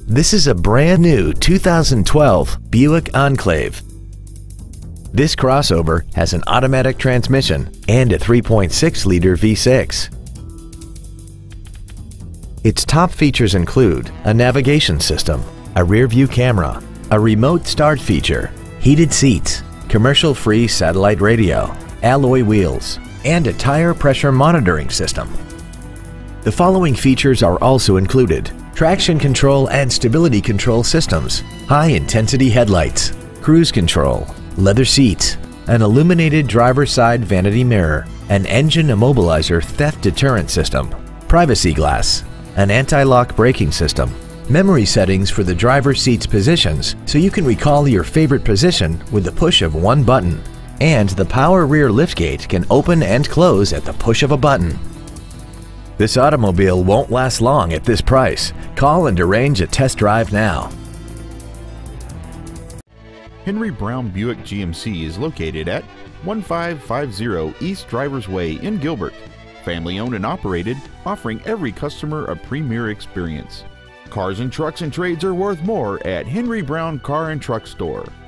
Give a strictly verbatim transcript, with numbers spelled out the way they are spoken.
This is a brand new two thousand twelve Buick Enclave. This crossover has an automatic transmission and a three point six liter V six. Its top features include a navigation system, a rear-view camera, a remote start feature, heated seats, commercial-free satellite radio, alloy wheels, and a tire pressure monitoring system. The following features are also included: traction control and stability control systems, high-intensity headlights, cruise control, leather seats, an illuminated driver's side vanity mirror, an engine immobilizer theft deterrent system, privacy glass, an anti-lock braking system, memory settings for the driver's seat's positions so you can recall your favorite position with the push of one button, and the power rear liftgate can open and close at the push of a button. This automobile won't last long at this price. Call and arrange a test drive now. Henry Brown Buick G M C is located at one five five zero East Drivers Way in Gilbert. Family owned and operated, offering every customer a premier experience. Cars and trucks and trades are worth more at Henry Brown Car and Truck Store.